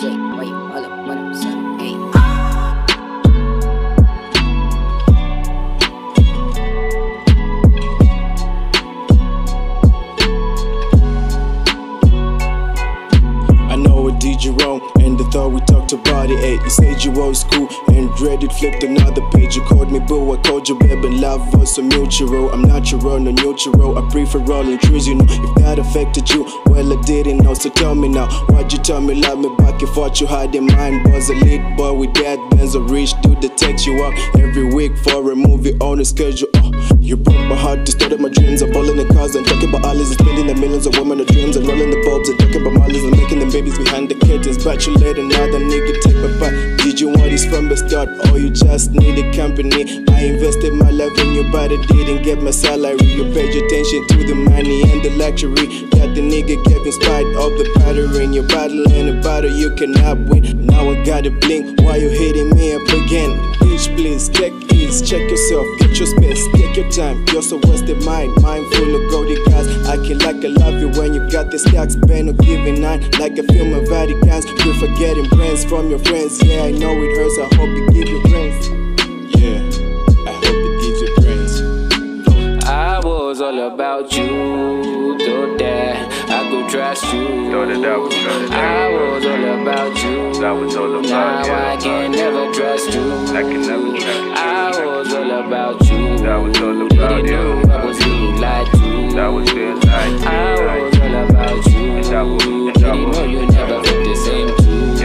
shit. Wait, hold up, 1%. Hey. I know a DJ wrong, and I thought we talked about it. Hey, you said you old school and Reddit flipped another page. You called me boo, I called you babe, and love was a mutual. I'm natural, no neutral. I prefer rolling trees, you know. If that affected you, well I didn't know. So tell me now, why'd you tell me love me back if what you had in mind was a lead boy with that Benz, a rich dude that takes you out every week for a movie on a schedule? You broke my heart, distorted my dreams. I'm balling in cars and talking about alleys and spending the millions of women of dreams and rolling the bulbs and talking about mollies and making them babies behind the curtains. But you let another nigga take my part. Did you want this from the start, or you just needed company? I invested my life in you, but I didn't get my salary. You paid your attention to the money and the luxury that the nigga gave in spite of the pattern. You're battling a battle you cannot win. Now I gotta blink while you hitting me up again. Bitch, please take ease, check yourself, get your space, take your time. You're so wasted mind full of golden guys. Acting like I love you when you got the stacks, been no giving nine. Like a film of Vaticans, you're forgetting brands from your friends. Yeah, I know it hurts, I hope you give your brains. Yeah, I hope it gives you brains. I was all about you, thought that I could trust you. I was all about you. Now I can never trust you. I was all about you. Didn't know I was being lied to. I was all about you. Didn't know you never felt the same too.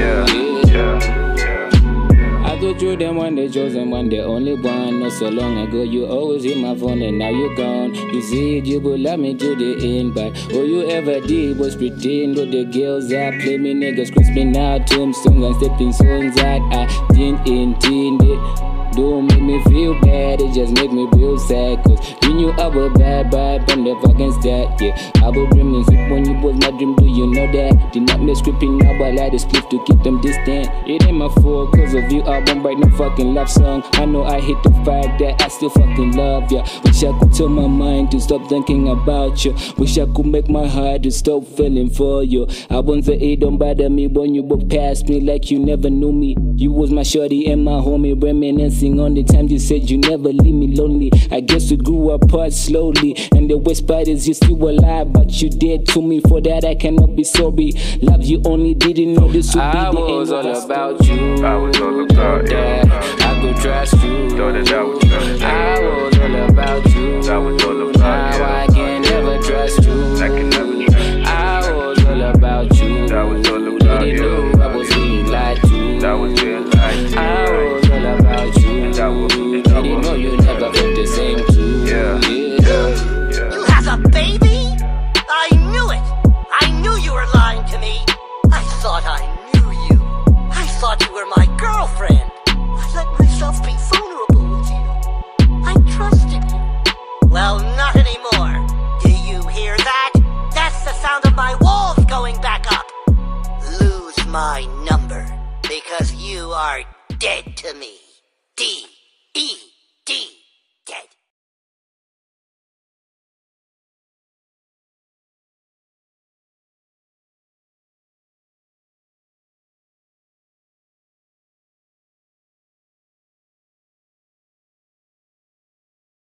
I go through them one, the chosen one, the only one. Not so long ago, you always hit my phone and now you're gone. You said you would love me to the end, but all you ever did was pretend. With the girls that play me, niggas crisping out tombstones and stepping stones that I didn't intend it. Don't make me feel bad, it just make me real sad. Cause you knew I was bad from the fucking start, yeah. I was dreaming sleep when you was my dream, do you know that? Did not miss scripting, now I like the split to keep them distant. It ain't my fault, cause of you I won't write no fucking love song. I know I hate the fact that I still fucking love ya. Wish I could tell my mind to stop thinking about you. Wish I could make my heart to stop feeling for you. I won't say it don't bother me when you walk past me like you never knew me. You was my shorty and my homie, reminiscing on the times you said you never leave me lonely. I guess we grew apart slowly, and the worst part is you're still alive, but you dead to me. For that I cannot be sorry. Love you only didn't know this would be the end. I was all about you. I was all about you. I could trust you. I was all about you. Now I can never trust you. I was all about you. Didn't know I was being lied to. I was all about you. Didn't know you